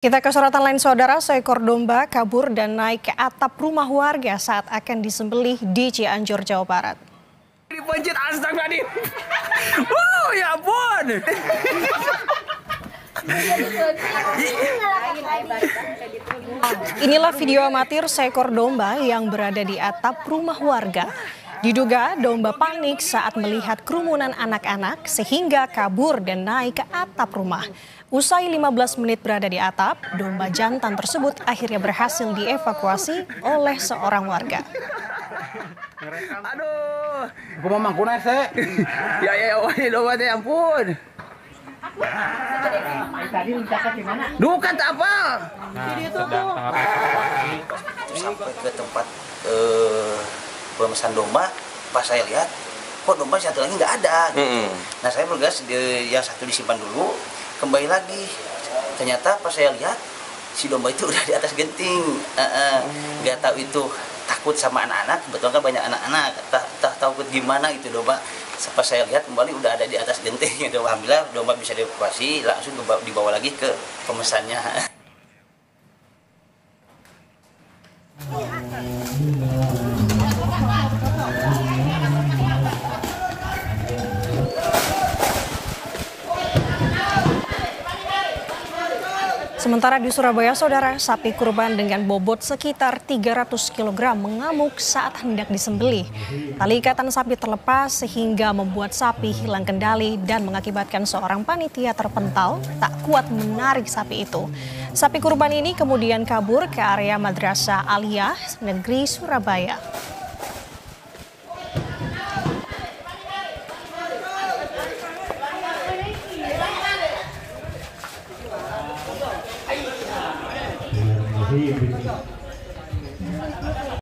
Kita ke sorotan lain, saudara. Seekor domba kabur dan naik ke atap rumah warga saat akan disembelih di Cianjur, Jawa Barat. Dipencet, astagfirullahaladzim. Ya ampun. Inilah video amatir seekor domba yang berada di atap rumah warga. Diduga domba panik saat melihat kerumunan anak-anak sehingga kabur dan naik ke atap rumah. Usai 15 menit berada di atap, domba jantan tersebut akhirnya berhasil dievakuasi oleh seorang warga. Aduh, aku mau mangkuna sih. ya, domba teh ampun. Tadi lencaknya di mana? Dukan tak apa. Sampai ke tempat pemesan domba, pas saya lihat, kok domba satu lagi nggak ada. Gitu. Nah saya bergegas, yang satu disimpan dulu, kembali lagi. Ternyata pas saya lihat, si domba itu udah di atas genting. Nggak tahu itu takut sama anak-anak, kebetulan kan banyak anak-anak, takut gimana itu domba. Pas saya lihat kembali udah ada di atas genting. Alhamdulillah domba bisa dievakuasi, langsung dibawa lagi ke pemesannya. Sementara di Surabaya, saudara, sapi kurban dengan bobot sekitar 300 kg mengamuk saat hendak disembelih. Tali ikatan sapi terlepas sehingga membuat sapi hilang kendali dan mengakibatkan seorang panitia terpental tak kuat menarik sapi itu. Sapi kurban ini kemudian kabur ke area Madrasah Aliyah Negeri Surabaya.